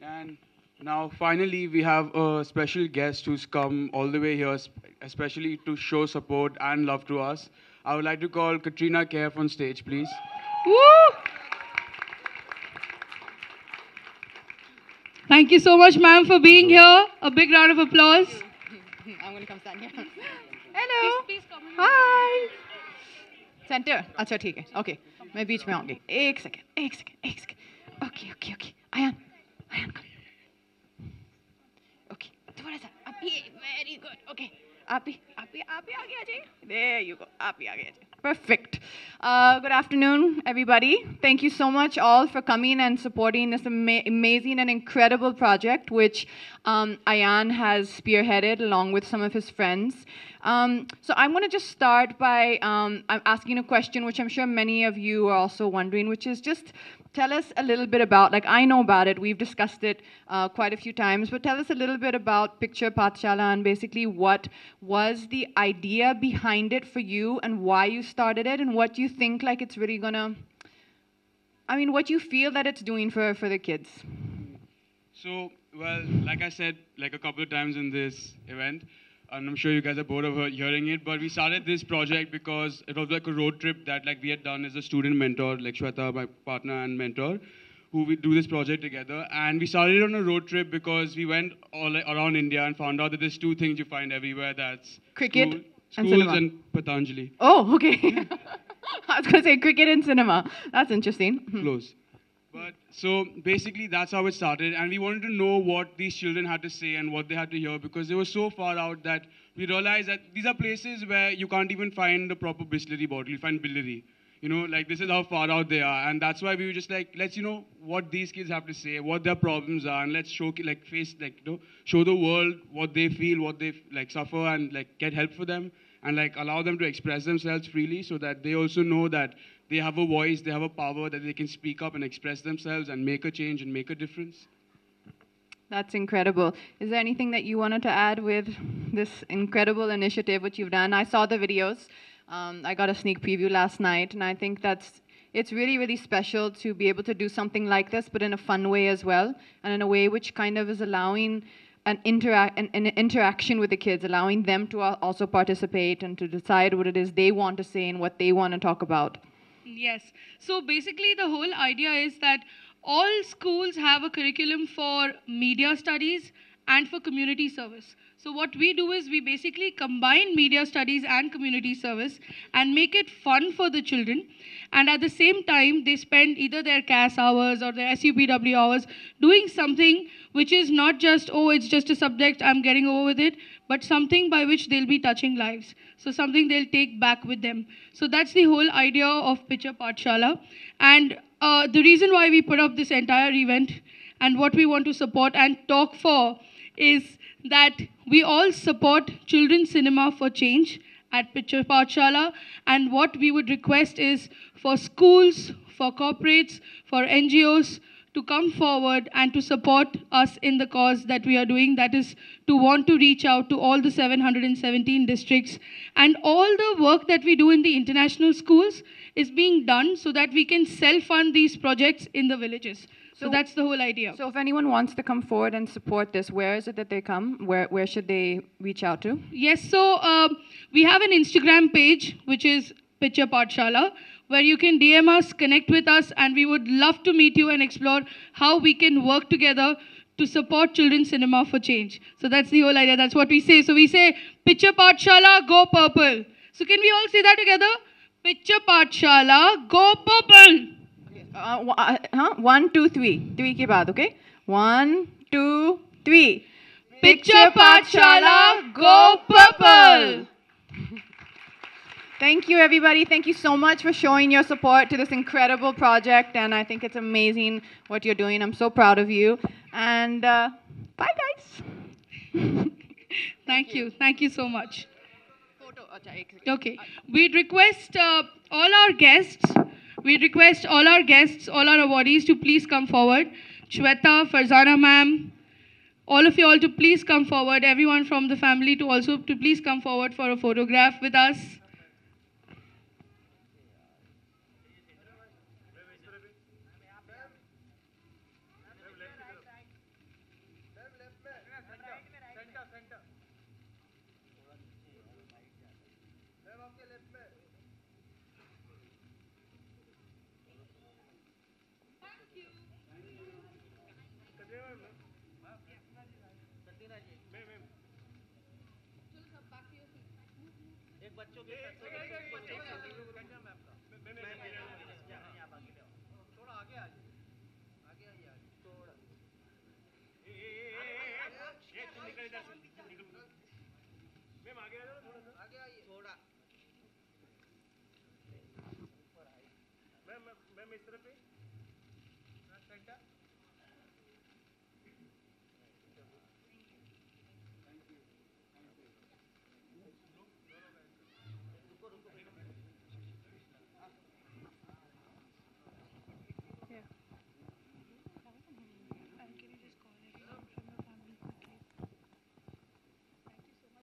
And now, finally, we have a special guest who's come all the way here, especially to show support and love to us. I would like to call Katrina Kaif on stage, please. Woo! Thank you so much, ma'am, for being here. A big round of applause. I'm going to come stand here. Hello. Please come. Hi. Centre अच्छा ठीक है okay मैं बीच में आऊंगी एक second okay okay okay Ayaan Ayaan come okay थोड़ा सा आप ही वेरी गुड ओके आप ही आगे आ जाइए there you go आप ही आगे आ जाइए perfect good afternoon everybody thank you so much all for coming and supporting this amazing and incredible project which Ayan has spearheaded along with some of his friends so I'm going to just start by I'm asking a question which I'm sure many of you are also wondering, which is just tell us a little bit about, like I know about it, we've discussed it quite a few times, but tell us a little bit about Picture Pathshala and basically what was the idea behind it for you and why you started it and what you think like it's really gonna, I mean, what you feel that it's doing for the kids. So, well, like I said, like a couple of times in this event, and I'm sure you guys are bored of hearing it, but we started this project because it was like a road trip that like we had done as a student mentor, like Shweta, my partner and mentor, who we do this project together. And we started on a road trip because we went all around India and found out that there's two things you find everywhere. That's Cricket schools cinema. and Patanjali. Oh, okay. I was going to say cricket and cinema. That's interesting. Close. But so basically that's how it started, and we wanted to know what these children had to say and what they had to hear because they were so far out that we realized that these are places where you can't even find the proper Bisleri bottle. You find Billari. You know, like this is how far out they are, and that's why we were just like, let's what these kids have to say, what their problems are, and let's show show the world what they feel, what they like suffer, and like get help for them, and like allow them to express themselves freely, so that they also know that they have a voice, they have a power that they can speak up and express themselves and make a change and make a difference. That's incredible. Is there anything that you wanted to add with this incredible initiative which you've done? I saw the videos. I got a sneak preview last night, and I think it's really, really special to be able to do something like this, but in a fun way as well, and in a way which kind of is allowing an interaction with the kids, allowing them to also participate and to decide what it is they want to say and what they want to talk about. Yes. So basically the whole idea is that all schools have a curriculum for media studies and for community service. So what we do is we basically combine media studies and community service and make it fun for the children. And at the same time, they spend either their CAS hours or their SUPW hours doing something which is not just, oh, it's just a subject, I'm getting over with it, but something by which they'll be touching lives. So something they'll take back with them. So that's the whole idea of Picture Pathshala. And the reason why we put up this entire event and what we want to support and talk for is that we all support children's cinema for change at Picture Pathshala, and what we would request is for schools, for corporates, for NGOs to come forward and to support us in the cause that we are doing, that is to want to reach out to all the 717 districts, and all the work that we do in the international schools is being done so that we can self-fund these projects in the villages. So that's the whole idea. So if anyone wants to come forward and support this, where is it that they come? Where should they reach out to? Yes, so we have an Instagram page, which is Picture Pathshala, where you can DM us, connect with us, and we would love to meet you and explore how we can work together to support children's cinema for change. So that's the whole idea. That's what we say. So we say, Picture Pathshala, go purple. So can we all say that together? Picture Pathshala, go purple. 1, 2, 3. 3 ke baad, okay? 1, 2, 3. Picture Pathshala, go purple. Thank you, everybody. Thank you so much for showing your support to this incredible project. And I think it's amazing what you're doing. I'm so proud of you. And bye, guys. Thank you. Thank you so much. Okay. We'd request all our guests, all our awardees to please come forward. Shweta, Farzana ma'am, all of you all to please come forward. Everyone from the family to please come forward for a photograph with us. एक बच्चों के साथ थोड़ा आगे आ जाइए, आगे आइए, थोड़ा निकल इधर से, निकल मैम आगे आ जाओ, थोड़ा सा आगे आइए, थोड़ा मैम इस तरफ पे